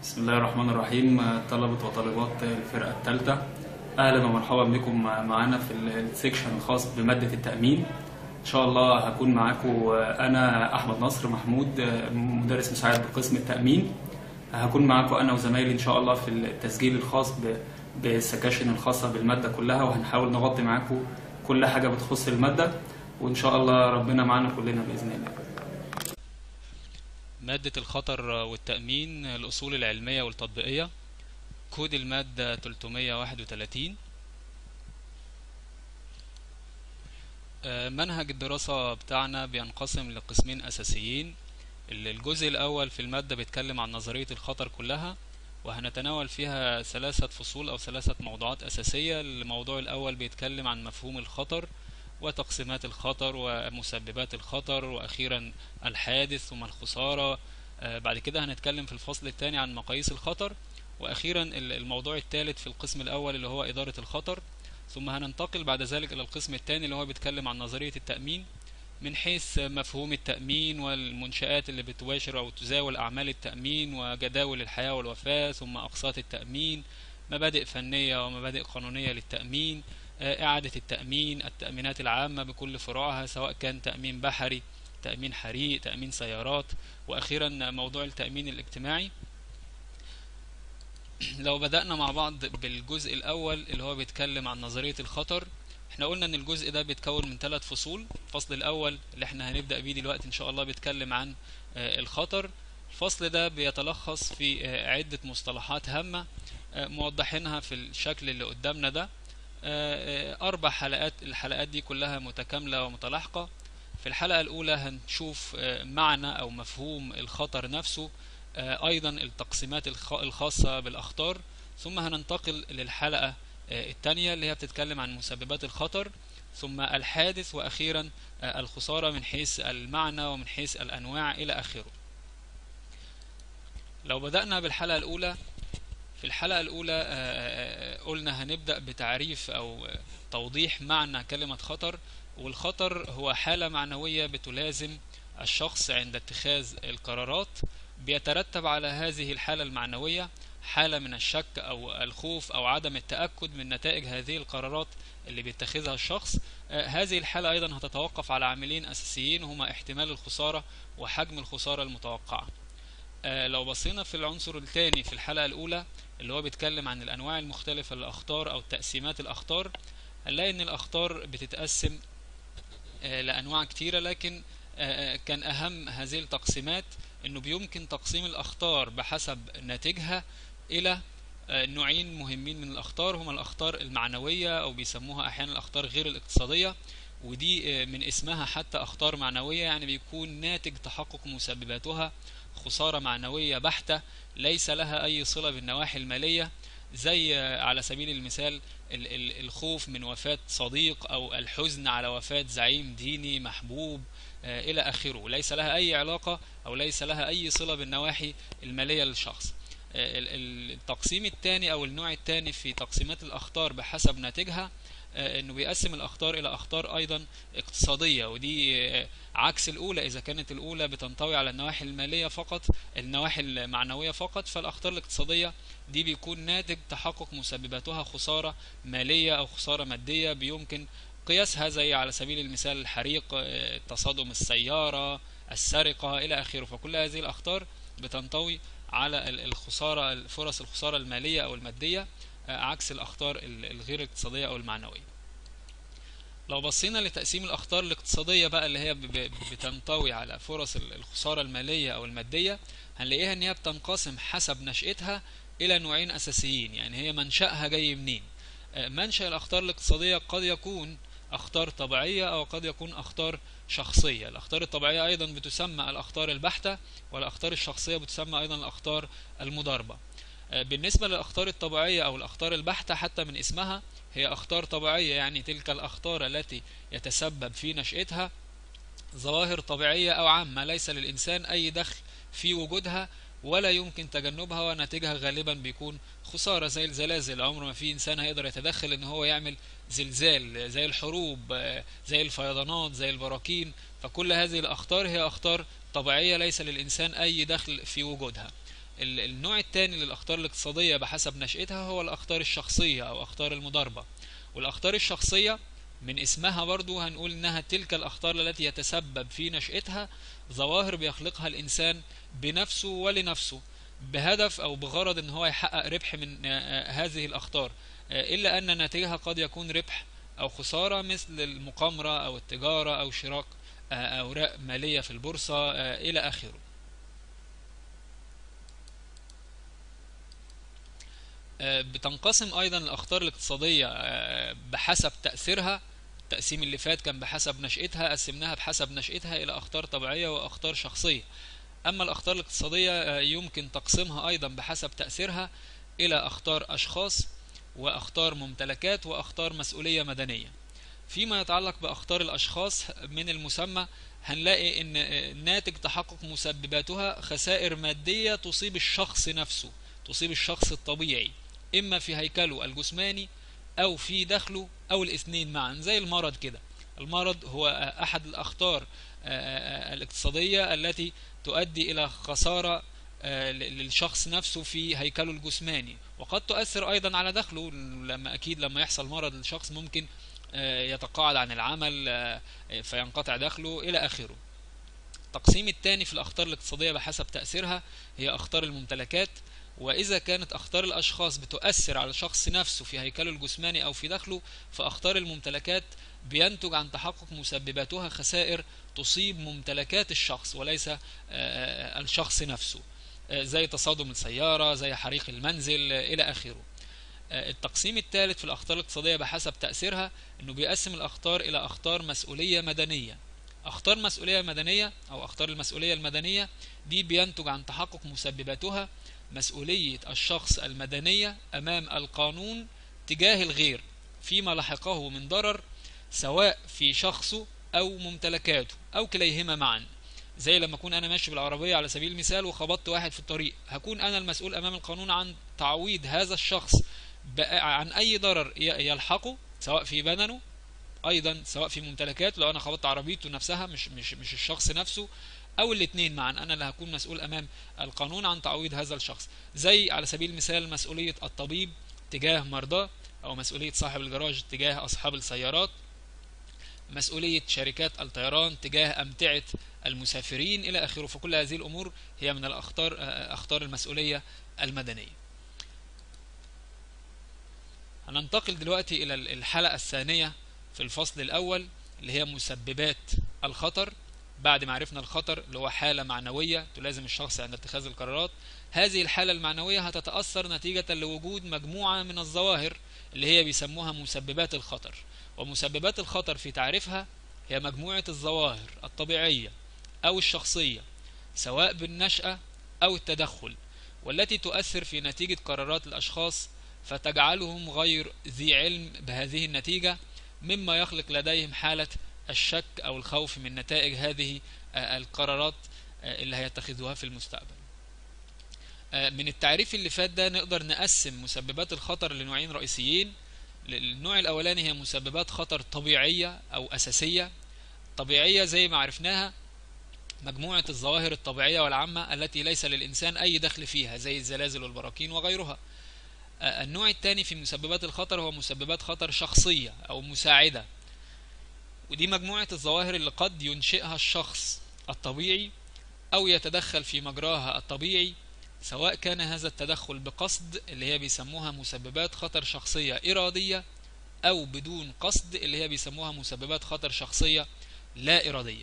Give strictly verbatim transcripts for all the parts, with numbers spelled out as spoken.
بسم الله الرحمن الرحيم. طلبة وطالبات الفرقة الثالثة، أهلا ومرحبا بكم معنا في السيكشن الخاص بمادة التأمين. إن شاء الله هكون معاكم أنا أحمد نصر محمود، مدرس مساعد بقسم التأمين. هكون معاكم أنا وزمايلي إن شاء الله في التسجيل الخاص بالسكاشن الخاصة بالمادة كلها، وهنحاول نغطي معاكم كل حاجة بتخص المادة، وإن شاء الله ربنا معانا كلنا بإذن الله. مادة الخطر والتأمين، الأصول العلمية والتطبيقية، كود المادة ثلاثمية وواحد وثلاثين. منهج الدراسة بتاعنا بينقسم لقسمين أساسيين. الجزء الأول في المادة بيتكلم عن نظرية الخطر كلها، وهنتناول فيها ثلاثة فصول أو ثلاثة موضوعات أساسية. الموضوع الأول بيتكلم عن مفهوم الخطر وتقسيمات الخطر ومسببات الخطر، وأخيرا الحادث ثم الخسارة. بعد كده هنتكلم في الفصل الثاني عن مقاييس الخطر، وأخيرا الموضوع الثالث في القسم الأول اللي هو إدارة الخطر. ثم هننتقل بعد ذلك إلى القسم الثاني اللي هو بيتكلم عن نظرية التأمين من حيث مفهوم التأمين والمنشآت اللي بتباشر أو تزاول أعمال التأمين وجداول الحياة والوفاة، ثم أقساط التأمين، مبادئ فنية ومبادئ قانونية للتأمين، إعادة التأمين، التأمينات العامة بكل فروعها سواء كان تأمين بحري، تأمين حريق، تأمين سيارات، وأخيرا موضوع التأمين الاجتماعي. لو بدأنا مع بعض بالجزء الأول اللي هو بيتكلم عن نظرية الخطر، احنا قلنا ان الجزء ده بيتكون من ثلاث فصول. الفصل الأول اللي احنا هنبدأ بيه دلوقتي إن شاء الله بيتكلم عن الخطر. الفصل ده بيتلخص في عدة مصطلحات هامة موضحينها في الشكل اللي قدامنا ده. أربع حلقات، الحلقات دي كلها متكاملة ومتلاحقة. في الحلقة الأولى هنشوف معنى أو مفهوم الخطر نفسه، أيضا التقسيمات الخاصة بالأخطار. ثم هننتقل للحلقة الثانية اللي هي بتتكلم عن مسببات الخطر، ثم الحادث، وأخيرا الخسارة من حيث المعنى ومن حيث الأنواع إلى آخره. لو بدأنا بالحلقة الأولى، في الحلقة الأولى قلنا هنبدأ بتعريف أو توضيح معنى كلمة خطر. والخطر هو حالة معنوية بتلازم الشخص عند اتخاذ القرارات، بيترتب على هذه الحالة المعنوية حالة من الشك أو الخوف أو عدم التأكد من نتائج هذه القرارات اللي بيتخذها الشخص. هذه الحالة أيضا هتتوقف على عاملين أساسيين هما احتمال الخسارة وحجم الخسارة المتوقعة. لو بصينا في العنصر الثاني في الحلقة الأولى اللي هو بيتكلم عن الأنواع المختلفة للأخطار أو تقسيمات الأخطار، هنلاقي إن الأخطار بتتقسم لأنواع كتيرة، لكن كان أهم هذه التقسيمات إنه بيمكن تقسيم الأخطار بحسب ناتجها إلى نوعين مهمين من الأخطار، هما الأخطار المعنوية أو بيسموها أحيانا الأخطار غير الاقتصادية، ودي من اسمها حتى أخطار معنوية، يعني بيكون ناتج تحقق مسبباتها خسارة معنوية بحتة ليس لها أي صلة بالنواحي المالية، زي على سبيل المثال الخوف من وفاة صديق أو الحزن على وفاة زعيم ديني محبوب إلى آخره، ليس لها أي علاقة أو ليس لها أي صلة بالنواحي المالية للشخص. التقسيم الثاني أو النوع الثاني في تقسيمات الأخطار بحسب ناتجها انه بيقسم الاخطار الى اخطار ايضا اقتصادية، ودي عكس الاولى. اذا كانت الاولى بتنطوي على النواحي المالية فقط، النواحي المعنوية فقط، فالاخطار الاقتصادية دي بيكون ناتج تحقق مسبباتها خسارة مالية او خسارة مادية بيمكن قياسها، زي على سبيل المثال الحريق، تصادم السيارة، السرقة الى اخره. فكل هذه الاخطار بتنطوي على الخسارة، فرص الخسارة المالية او المادية، عكس الأخطار الغير اقتصادية أو المعنوية. لو بصينا لتقسيم الأخطار الاقتصادية بقى اللي هي بتنطوي على فرص الخسارة المالية أو المادية، هنلاقيها إن هي بتنقسم حسب نشأتها إلى نوعين أساسيين، يعني هي منشأها جاي منين. منشأ الأخطار الاقتصادية قد يكون أخطار طبيعية أو قد يكون أخطار شخصية. الأخطار الطبيعية أيضا بتسمى الأخطار البحتة، والأخطار الشخصية بتسمى أيضا الأخطار المضاربة. بالنسبة للأخطار الطبيعية أو الأخطار البحتة، حتى من اسمها هي أخطار طبيعية، يعني تلك الأخطار التي يتسبب في نشأتها ظواهر طبيعية أو عامة ليس للإنسان أي دخل في وجودها ولا يمكن تجنبها، ونتيجها غالبا بيكون خسارة، زي الزلازل. عمر ما في إنسان هيقدر يتدخل إن هو يعمل زلزال، زي الحروب، زي الفيضانات، زي البراكين. فكل هذه الأخطار هي أخطار طبيعية ليس للإنسان أي دخل في وجودها. النوع الثاني للأخطار الاقتصادية بحسب نشأتها هو الأخطار الشخصية أو أخطار المضاربة. والأخطار الشخصية من اسمها برضو هنقول إنها تلك الأخطار التي يتسبب في نشأتها ظواهر بيخلقها الإنسان بنفسه ولنفسه بهدف أو بغرض إن هو يحقق ربح من هذه الأخطار، إلا أن ناتجها قد يكون ربح أو خسارة، مثل المقامرة أو التجارة أو شراء أوراق مالية في البورصة إلى آخره. بتنقسم أيضا الأخطار الاقتصادية بحسب تأثيرها. التقسيم اللي فات كان بحسب نشأتها، قسمناها بحسب نشأتها إلى أخطار طبيعية وأخطار شخصية. أما الأخطار الاقتصادية يمكن تقسيمها أيضا بحسب تأثيرها إلى أخطار أشخاص وأخطار ممتلكات وأخطار مسؤولية مدنية. فيما يتعلق بأخطار الأشخاص من المسمى هنلاقي أن ناتج تحقق مسبباتها خسائر مادية تصيب الشخص نفسه، تصيب الشخص الطبيعي، إما في هيكله الجسماني أو في دخله أو الاثنين معا، زي المرض كده. المرض هو أحد الأخطار الاقتصادية التي تؤدي إلى خسارة للشخص نفسه في هيكله الجسماني، وقد تؤثر أيضا على دخله. لما أكيد لما يحصل مرض للشخص ممكن يتقاعد عن العمل فينقطع دخله إلى آخره. التقسيم الثاني في الأخطار الاقتصادية بحسب تأثيرها هي أخطار الممتلكات. وإذا كانت أخطار الأشخاص بتؤثر على الشخص نفسه في هيكله الجسماني أو في دخله، فأخطار الممتلكات بينتج عن تحقق مسبباتها خسائر تصيب ممتلكات الشخص وليس الشخص نفسه، زي تصادم السيارة، زي حريق المنزل إلى آخره. التقسيم الثالث في الأخطار الاقتصادية بحسب تأثيرها أنه بيقسم الأخطار إلى أخطار مسؤولية مدنية. أخطار مسؤولية مدنية أو أخطار المسؤولية المدنية دي بينتج عن تحقق مسبباتها مسؤولية الشخص المدنية أمام القانون تجاه الغير فيما لحقه من ضرر، سواء في شخصه أو ممتلكاته أو كليهما معا. زي لما أكون أنا ماشي بالعربية على سبيل المثال وخبطت واحد في الطريق، هكون أنا المسؤول أمام القانون عن تعويض هذا الشخص عن أي ضرر يلحقه، سواء في بدنه أيضا سواء في ممتلكات، لو أنا خبطت عربيته نفسها مش مش مش الشخص نفسه، أو الاثنين معا، أنا اللي هكون مسؤول أمام القانون عن تعويض هذا الشخص. زي على سبيل المثال مسؤولية الطبيب تجاه مرضاه، أو مسؤولية صاحب الجراج تجاه أصحاب السيارات، مسؤولية شركات الطيران تجاه أمتعة المسافرين إلى آخره. فكل هذه الأمور هي من الأخطار أخطار المسؤولية المدنية. هننتقل دلوقتي إلى الحلقة الثانية في الفصل الأول اللي هي مسببات الخطر. بعد ما عرفنا الخطر اللي هو حالة معنوية تلازم الشخص عند اتخاذ القرارات، هذه الحالة المعنوية هتتأثر نتيجة لوجود مجموعة من الظواهر اللي هي بيسموها مسببات الخطر. ومسببات الخطر في تعريفها هي مجموعة الظواهر الطبيعية أو الشخصية سواء بالنشأة أو التدخل، والتي تؤثر في نتيجة قرارات الأشخاص فتجعلهم غير ذي علم بهذه النتيجة، مما يخلق لديهم حالة الشك أو الخوف من نتائج هذه القرارات اللي هيتخذوها في المستقبل. من التعريف اللي فات ده نقدر نقسم مسببات الخطر لنوعين رئيسيين. النوع الأولاني هي مسببات خطر طبيعية أو أساسية. طبيعية زي ما عرفناها مجموعة الظواهر الطبيعية والعامة التي ليس للإنسان أي دخل فيها، زي الزلازل والبراكين وغيرها. النوع الثاني في مسببات الخطر هو مسببات خطر شخصية أو مساعدة، ودي مجموعة الظواهر اللي قد ينشئها الشخص الطبيعي أو يتدخل في مجراها الطبيعي، سواء كان هذا التدخل بقصد اللي هي بيسموها مسببات خطر شخصية إرادية، أو بدون قصد اللي هي بيسموها مسببات خطر شخصية لا إرادية.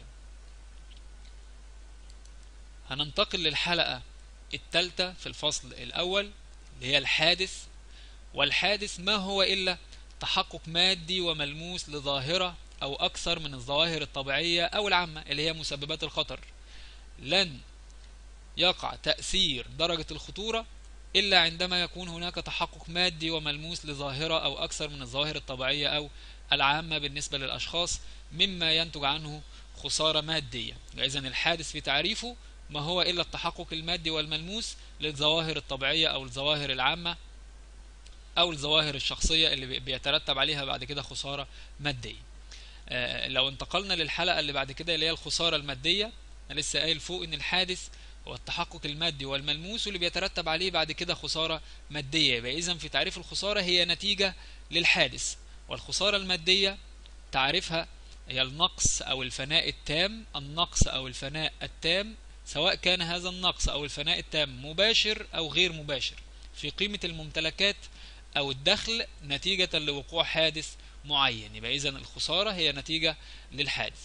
هننتقل للحلقة الثالثة في الفصل الأول اللي هي الحادث. والحادث ما هو إلا تحقق مادي وملموس لظاهرة أو أكثر من الظواهر الطبيعية أو العامة اللي هي مسببات الخطر. لن يقع تأثير درجة الخطورة إلا عندما يكون هناك تحقق مادي وملموس لظاهرة أو أكثر من الظواهر الطبيعية أو العامة بالنسبة للأشخاص، مما ينتج عنه خسارة مادية. إذن الحادث في تعريفه ما هو إلا التحقق المادي والملموس للظواهر الطبيعية أو الظواهر العامة أو الظواهر الشخصية اللي بيترتب عليها بعد كده خسارة مادية. آه لو انتقلنا للحلقة اللي بعد كده اللي هي الخسارة المادية، أنا لسه قايل فوق إن الحادث هو التحقق المادي والملموس، واللي بيترتب عليه بعد كده خسارة مادية. يبقى إذن في تعريف الخسارة هي نتيجة للحادث، والخسارة المادية تعريفها هي النقص أو الفناء التام، النقص أو الفناء التام، سواء كان هذا النقص أو الفناء التام مباشر أو غير مباشر في قيمة الممتلكات أو الدخل نتيجة لوقوع حادث معين. يبقى إذن الخسارة هي نتيجة للحادث.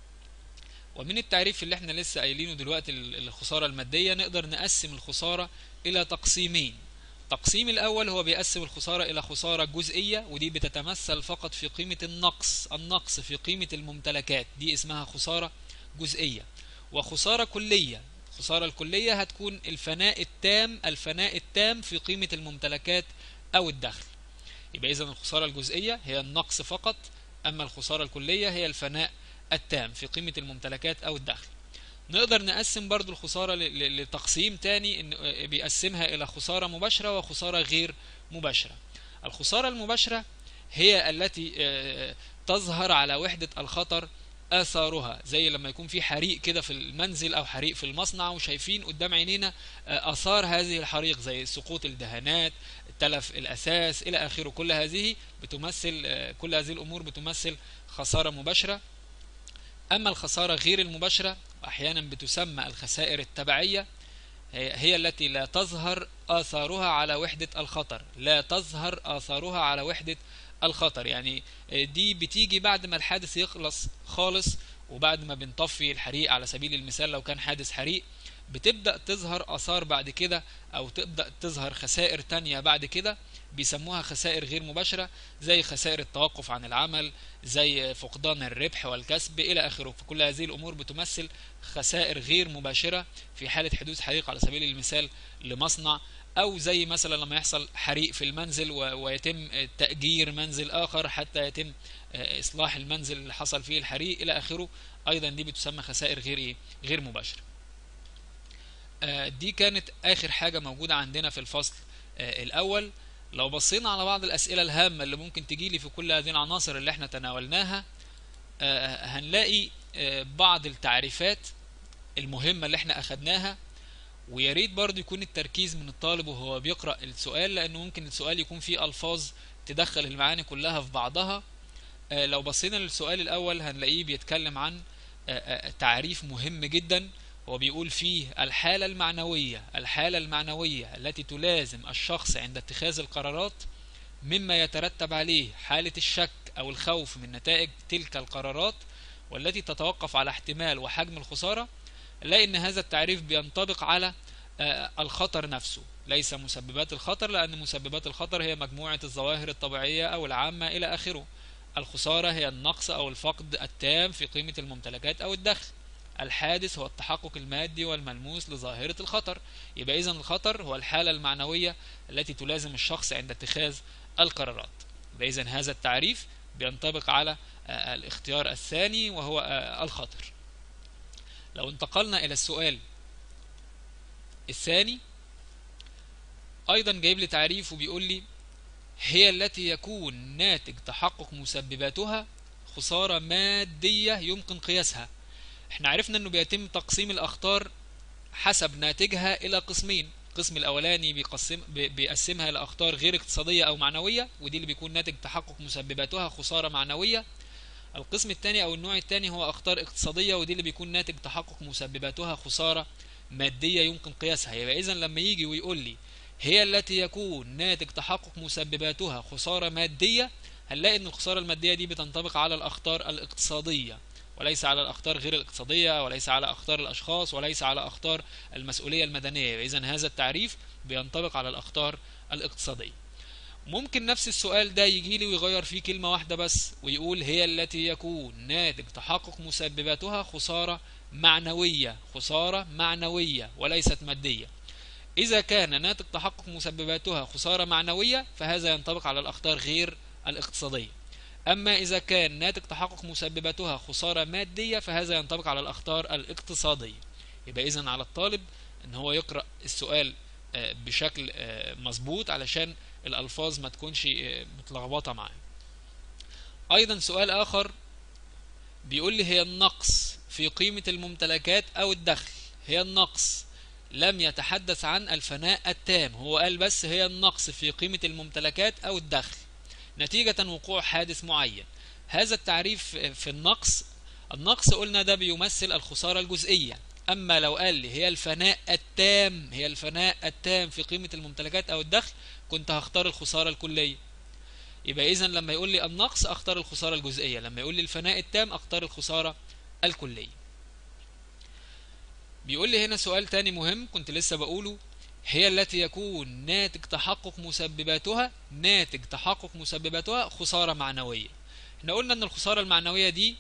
ومن التعريف اللي احنا لسه قايلينه دلوقتي الخسارة المادية نقدر نقسم الخسارة إلى تقسيمين. التقسيم الأول هو بيقسم الخسارة إلى خسارة جزئية، ودي بتتمثل فقط في قيمة النقص النقص في قيمة الممتلكات، دي اسمها خسارة جزئية. وخسارة كلية، الخسارة الكلية هتكون الفناء التام الفناء التام في قيمة الممتلكات أو الدخل. يبقى إذن الخسارة الجزئية هي النقص فقط، أما الخسارة الكلية هي الفناء التام في قيمة الممتلكات أو الدخل. نقدر نقسم برضو الخسارة لتقسيم تاني إن بيقسمها إلى خسارة مباشرة وخسارة غير مباشرة. الخسارة المباشرة هي التي تظهر على وحدة الخطر آثارها، زي لما يكون في حريق كده في المنزل أو حريق في المصنع وشايفين قدام عينينا آثار هذه الحريق زي سقوط الدهانات، تلف الأساس إلى آخره. كل هذه بتمثل كل هذه الأمور بتمثل خسارة مباشرة. أما الخسارة غير المباشرة أحيانا بتسمى الخسائر التبعية، هي التي لا تظهر آثارها على وحدة الخطر لا تظهر آثارها على وحدة الخطر. يعني دي بتيجي بعد ما الحادث يخلص خالص، وبعد ما بنطفي الحريق على سبيل المثال لو كان حادث حريق، بتبدأ تظهر آثار بعد كده أو تبدأ تظهر خسائر تانية بعد كده، بيسموها خسائر غير مباشرة، زي خسائر التوقف عن العمل، زي فقدان الربح والكسب إلى آخره. فكل هذه الأمور بتمثل خسائر غير مباشرة في حالة حدوث حريق على سبيل المثال لمصنع، أو زي مثلا لما يحصل حريق في المنزل ويتم تأجير منزل آخر حتى يتم إصلاح المنزل اللي حصل فيه الحريق إلى آخره. أيضا دي بتسمى خسائر غير إيه؟ غير مباشرة. دي كانت آخر حاجة موجودة عندنا في الفصل الأول. لو بصينا على بعض الأسئلة الهامة اللي ممكن تجيلي في كل هذه العناصر اللي احنا تناولناها، هنلاقي بعض التعريفات المهمة اللي احنا أخدناها، وياريت برضو يكون التركيز من الطالب وهو بيقرأ السؤال، لأنه ممكن السؤال يكون فيه ألفاظ تدخل المعاني كلها في بعضها. لو بصينا للسؤال الأول هنلاقيه بيتكلم عن تعريف مهم جدا، هو بيقول فيه الحالة المعنوية الحالة المعنوية التي تلازم الشخص عند اتخاذ القرارات، مما يترتب عليه حالة الشك أو الخوف من نتائج تلك القرارات، والتي تتوقف على احتمال وحجم الخسارة. نلاقي ان هذا التعريف بينطبق على الخطر نفسه، ليس مسببات الخطر، لأن مسببات الخطر هي مجموعة الظواهر الطبيعية أو العامة إلى آخره. الخسارة هي النقص أو الفقد التام في قيمة الممتلكات أو الدخل. الحادث هو التحقق المادي والملموس لظاهرة الخطر. يبقى إذن الخطر هو الحالة المعنوية التي تلازم الشخص عند اتخاذ القرارات. يبقى إذن هذا التعريف بينطبق على الاختيار الثاني وهو الخطر. لو انتقلنا إلى السؤال الثاني، أيضا جايب لي تعريف وبيقول لي هي التي يكون ناتج تحقق مسبباتها خسارة مادية يمكن قياسها. احنا عرفنا انه بيتم تقسيم الأخطار حسب ناتجها إلى قسمين. القسم الأولاني بيقسم بيقسمها إلى أخطار غير اقتصادية أو معنوية، ودي اللي بيكون ناتج تحقق مسبباتها خسارة معنوية. القسم الثاني أو النوع الثاني هو أخطار اقتصادية، ودي اللي بيكون ناتج تحقق مسبباتها خسارة مادية يمكن قياسها. يبقى إذن لما يجي ويقول لي هي التي يكون ناتج تحقق مسبباتها خسارة مادية، هنلاقي ان الخسارة المادية دي بتنطبق على الأخطار الاقتصادية وليس على الأخطار غير الاقتصادية، وليس على أخطار الأشخاص، وليس على أخطار المسؤولية المدنية. إذن هذا التعريف بينطبق على الأخطار الاقتصادية. ممكن نفس السؤال ده يجي لي ويغير فيه كلمة واحدة بس ويقول هي التي يكون ناتج تحقق مسبباتها خسارة معنوية خسارة معنوية وليست مادية. إذا كان ناتج تحقق مسبباتها خسارة معنوية فهذا ينطبق على الأخطار غير الاقتصادية. أما إذا كان ناتج تحقق مسبباتها خسارة مادية فهذا ينطبق على الأخطار الاقتصادية. يبقى إذن على الطالب أن هو يقرأ السؤال بشكل مظبوط علشان الألفاظ ما تكونش متلخبطة معاه. أيضا سؤال آخر بيقول لي هي النقص في قيمة الممتلكات أو الدخل هي النقص لم يتحدث عن الفناء التام، هو قال بس هي النقص في قيمة الممتلكات أو الدخل نتيجة وقوع حادث معين. هذا التعريف في النقص، النقص قلنا ده بيمثل الخسارة الجزئية. أما لو قال لي هي الفناء التام، هي الفناء التام في قيمة الممتلكات أو الدخل، كنت هختار الخسارة الكلية. يبقى إذن لما يقول لي النقص أختار الخسارة الجزئية، لما يقول لي الفناء التام أختار الخسارة الكلية. بيقول لي هنا سؤال تاني مهم كنت لسه بقوله، هي التي يكون ناتج تحقق مسبباتها ناتج تحقق مسبباتها خسارة معنوية. احنا قلنا ان الخسارة المعنوية دي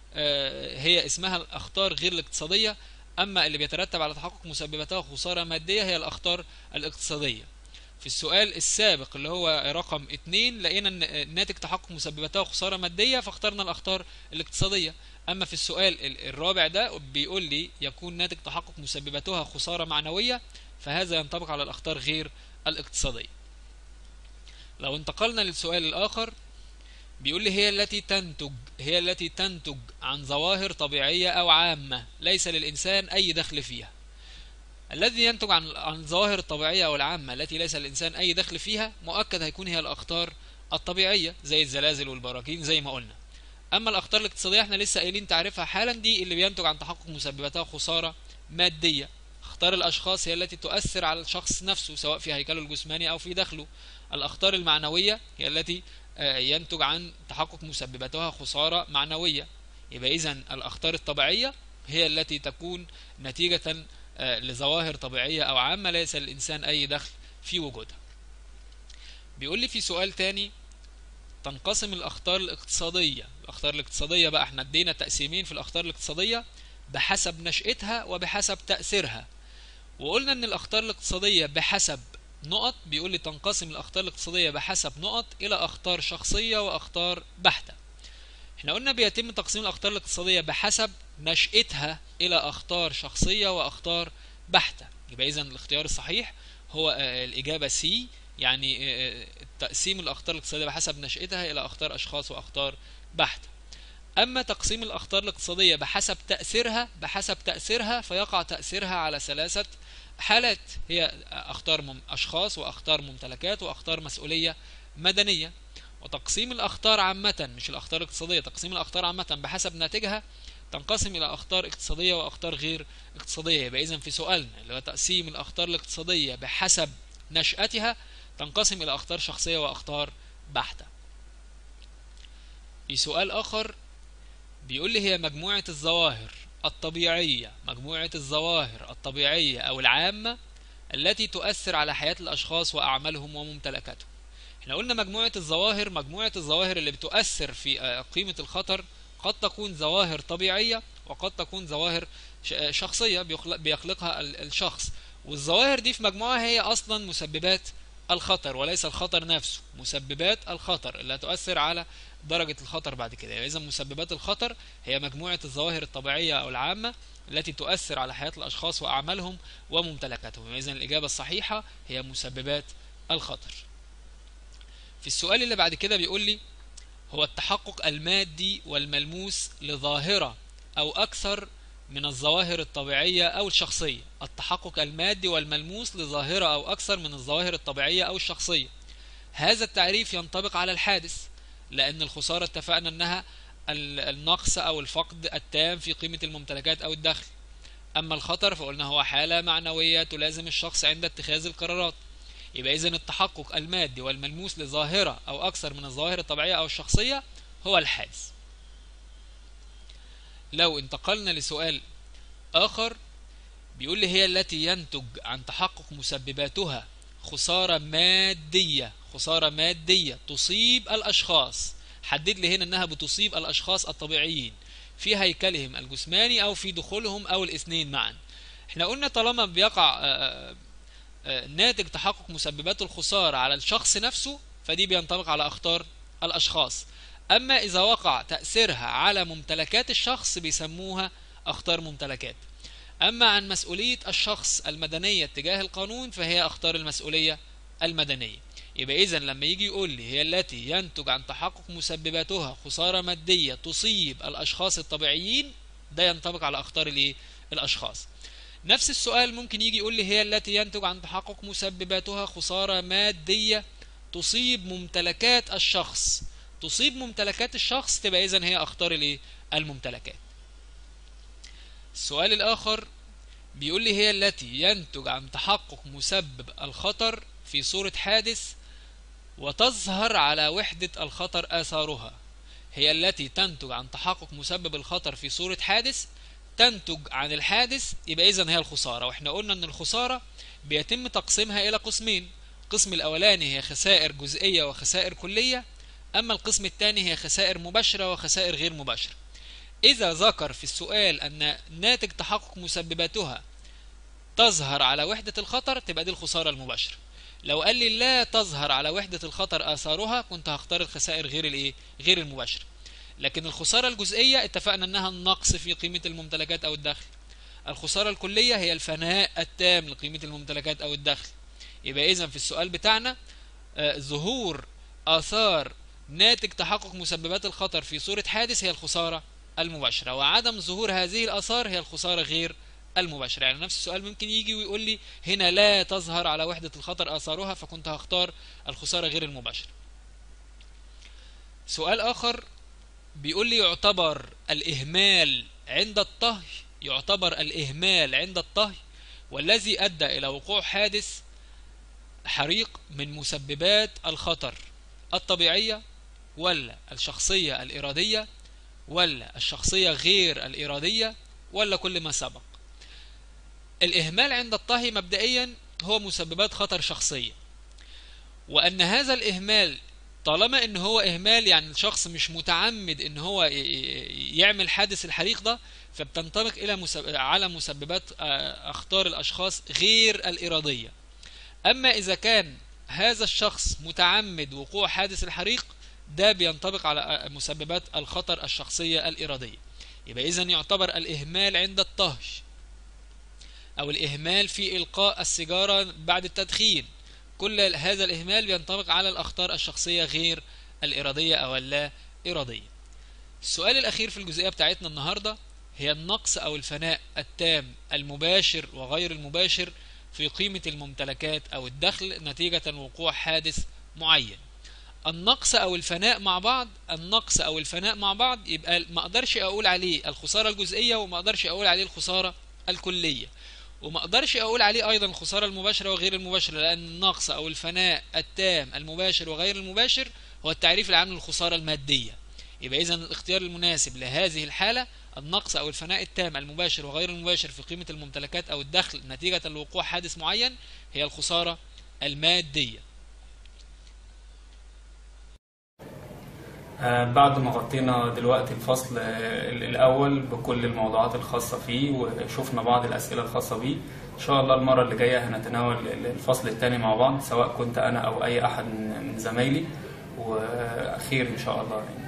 هي اسمها الأخطار غير الاقتصادية، أما اللي بيترتب على تحقق مسبباتها خسارة مادية هي الأخطار الاقتصادية. في السؤال السابق اللي هو رقم اتنين لقينا ان ناتج تحقق مسبباتها خسارة مادية فاخترنا الأخطار الاقتصادية. أما في السؤال الرابع ده بيقول لي يكون ناتج تحقق مسبباتها خسارة معنوية، فهذا ينطبق على الأخطار غير الاقتصادية. لو انتقلنا للسؤال الآخر بيقول لي هي التي تنتج هي التي تنتج عن ظواهر طبيعية أو عامة ليس للإنسان أي دخل فيها. الذي ينتج عن عن الظواهر الطبيعية أو العامة التي ليس للإنسان أي دخل فيها مؤكد هيكون هي الأخطار الطبيعية زي الزلازل والبراكين زي ما قلنا. أما الأخطار الاقتصادية احنا لسه قايلين تعرفها حالا، دي اللي بينتج عن تحقق مسبباتها خسارة مادية. أخطار الأشخاص هي التي تؤثر على الشخص نفسه سواء في هيكله الجسماني أو في دخله. الأخطار المعنوية هي التي ينتج عن تحقق مسبباتها خسارة معنوية. يبقى إذن الأخطار الطبيعية هي التي تكون نتيجة لظواهر طبيعية أو عامة ليس للإنسان أي دخل في وجودها. بيقول لي في سؤال تاني، تنقسم الأخطار الاقتصادية الأخطار الاقتصادية بقى احنا ادينا تقسيمين في الأخطار الاقتصادية بحسب نشأتها وبحسب تأثيرها، وقلنا ان الأخطار الاقتصادية بحسب نقط. بيقول لي تنقسم الأخطار الاقتصادية بحسب نقط إلى أخطار شخصية وأخطار بحتة. احنا قلنا بيتم تقسيم الأخطار الاقتصادية بحسب نشأتها إلى أخطار شخصية وأخطار بحتة. يبقى إذن الاختيار الصحيح هو الإجابة سي، يعني تقسيم الأخطار الاقتصادية بحسب نشأتها إلى أخطار أشخاص وأخطار بحتة. أما تقسيم الأخطار الاقتصادية بحسب تأثيرها بحسب تأثيرها فيقع تأثيرها على ثلاثة حالات، هي أخطار أشخاص وأخطار ممتلكات وأخطار مسؤولية مدنية. وتقسيم الأخطار عامة، مش الأخطار الاقتصادية، تقسيم الأخطار عامة بحسب ناتجها تنقسم إلى أخطار اقتصادية وأخطار غير اقتصادية. يبقى إذن في سؤالنا اللي هو تقسيم الأخطار الاقتصادية بحسب نشأتها تنقسم إلى أخطار شخصية وأخطار بحتة. في سؤال آخر بيقول لي هي مجموعة الظواهر الطبيعية مجموعة الظواهر الطبيعية أو العامة التي تؤثر على حياة الأشخاص وأعمالهم وممتلكاتهم. احنا قلنا مجموعة الظواهر مجموعة الظواهر اللي بتؤثر في قيمة الخطر قد تكون ظواهر طبيعية وقد تكون ظواهر شخصية بيخلقها الشخص، والظواهر دي في مجموعة هي أصلا مسببات الخطر وليس الخطر نفسه، مسببات الخطر اللي هتؤثر على درجة الخطر بعد كده. إذا مسببات الخطر هي مجموعة الظواهر الطبيعية أو العامة التي تؤثر على حياة الأشخاص وأعمالهم وممتلكاتهم. إذا الإجابة الصحيحة هي مسببات الخطر. في السؤال اللي بعد كده بيقول لي هو التحقق المادي والملموس لظاهرة أو أكثر من الظواهر الطبيعية أو الشخصية. التحقق المادي والملموس لظاهرة أو أكثر من الظواهر الطبيعية أو الشخصية. هذا التعريف ينطبق على الحادث، لأن الخسارة اتفقنا أنها النقص أو الفقد التام في قيمة الممتلكات أو الدخل. أما الخطر فقلنا هو حالة معنوية تلازم الشخص عند اتخاذ القرارات. يبقى إذن التحقق المادي والملموس لظاهرة أو أكثر من الظواهر الطبيعية أو الشخصية هو الحادث. لو انتقلنا لسؤال آخر بيقول لي هي التي ينتج عن تحقق مسبباتها خسارة مادية خسارة مادية تصيب الأشخاص. حدد لي هنا أنها بتصيب الأشخاص الطبيعيين في هيكلهم الجسماني أو في دخولهم أو الاثنين معا. احنا قلنا طالما بيقع آآ آآ ناتج تحقق مسببات الخسارة على الشخص نفسه فدي بينطبق على أخطار الأشخاص. أما إذا وقع تأثيرها على ممتلكات الشخص بيسموها أخطار ممتلكات. أما عن مسؤولية الشخص المدنية تجاه القانون فهي أخطار المسؤولية المدنية. يبقى إذن لما يجي يقول لي هي التي ينتج عن تحقق مسبباتها خسارة مادية تصيب الأشخاص الطبيعيين ده ينطبق على أخطار الإيه؟ الأشخاص. نفس السؤال ممكن يجي يقول لي هي التي ينتج عن تحقق مسبباتها خسارة مادية تصيب ممتلكات الشخص. تصيب ممتلكات الشخص تبقى إذن هي أخطار الايه؟ الممتلكات. السؤال الآخر بيقول لي هي التي ينتج عن تحقق مسبب الخطر في صورة حادث وتظهر على وحدة الخطر آثارها. هي التي تنتج عن تحقق مسبب الخطر في صورة حادث، تنتج عن الحادث، يبقى إذن هي الخسارة. واحنا قلنا ان الخسارة بيتم تقسيمها الى قسمين. القسم الاولاني هي خسائر جزئية وخسائر كلية، اما القسم الثاني هي خسائر مباشرة وخسائر غير مباشرة. اذا ذكر في السؤال ان ناتج تحقق مسبباتها تظهر على وحدة الخطر تبقى دي الخسارة المباشرة. لو قال لي لا تظهر على وحدة الخطر آثارها كنت هختار الخسائر غير الايه؟ غير المباشرة. لكن الخسارة الجزئية اتفقنا انها النقص في قيمة الممتلكات او الدخل. الخسارة الكلية هي الفناء التام لقيمة الممتلكات او الدخل. يبقى اذا في السؤال بتاعنا آه ظهور آثار ناتج تحقق مسببات الخطر في صورة حادث هي الخسارة المباشرة، وعدم ظهور هذه الآثار هي الخسارة غير المباشرة. يعني نفس السؤال ممكن يجي ويقول لي هنا لا تظهر على وحدة الخطر آثارها، فكنت هختار الخسارة غير المباشرة. سؤال آخر بيقول لي يعتبر الإهمال عند الطهي يعتبر الإهمال عند الطهي والذي أدى إلى وقوع حادث حريق من مسببات الخطر الطبيعية ولا الشخصية الإرادية ولا الشخصية غير الإرادية ولا كل ما سبق؟ الإهمال عند الطهي مبدئيا هو مسببات خطر شخصية، وأن هذا الإهمال طالما ان هو اهمال يعني الشخص مش متعمد ان هو يعمل حادث الحريق ده، فبتنطبق الى مسبب على مسببات اخطار الاشخاص غير الارادية. اما اذا كان هذا الشخص متعمد وقوع حادث الحريق ده بينطبق على مسببات الخطر الشخصية الارادية. يبقى اذا يعتبر الاهمال عند الطهي او الاهمال في القاء السيجارة بعد التدخين، كل هذا الإهمال بينطبق على الأخطار الشخصية غير الإرادية أو اللا إرادية. السؤال الأخير في الجزئية بتاعتنا النهاردة هي النقص أو الفناء التام المباشر وغير المباشر في قيمة الممتلكات أو الدخل نتيجة وقوع حادث معين. النقص أو الفناء مع بعض النقص أو الفناء مع بعض يبقى ما أقدرش أقول عليه الخسارة الجزئية وما أقدرش أقول عليه الخسارة الكلية، وما اقدرش اقول عليه ايضا الخسارة المباشرة وغير المباشرة، لان النقص او الفناء التام المباشر وغير المباشر هو التعريف العام للخسارة المادية. يبقى اذا الاختيار المناسب لهذه الحالة النقص او الفناء التام المباشر وغير المباشر في قيمة الممتلكات او الدخل نتيجة لوقوع حادث معين هي الخسارة المادية. بعد ما غطينا دلوقتي الفصل الأول بكل الموضوعات الخاصة فيه وشوفنا بعض الأسئلة الخاصة بيه، إن شاء الله المرة اللي جاية هنتناول الفصل الثاني مع بعض سواء كنت أنا أو أي أحد من زمايلي، وأخير إن شاء الله.